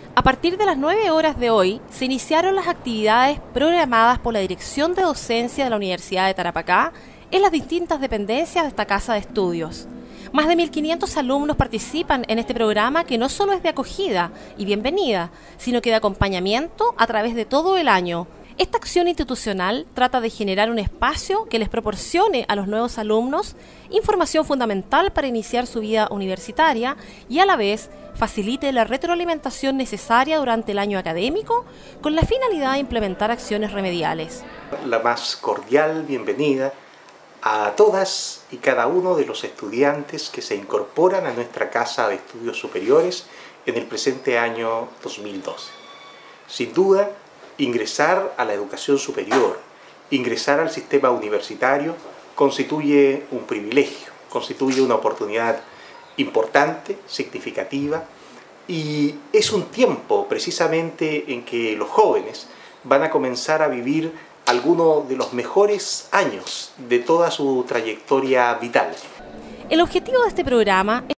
A partir de las 9 horas de hoy, se iniciaron las actividades programadas por la Dirección de Docencia de la Universidad de Tarapacá en las distintas dependencias de esta casa de estudios. Más de 1.500 alumnos participan en este programa que no solo es de acogida y bienvenida, sino que de acompañamiento a través de todo el año. Esta acción institucional trata de generar un espacio que les proporcione a los nuevos alumnos información fundamental para iniciar su vida universitaria y a la vez facilite la retroalimentación necesaria durante el año académico con la finalidad de implementar acciones remediales. La más cordial bienvenida a todas y cada uno de los estudiantes que se incorporan a nuestra Casa de Estudios Superiores en el presente año 2012. Sin duda, ingresar a la educación superior, ingresar al sistema universitario, constituye un privilegio, constituye una oportunidad importante, significativa, y es un tiempo precisamente en que los jóvenes van a comenzar a vivir algunos de los mejores años de toda su trayectoria vital. El objetivo de este programa es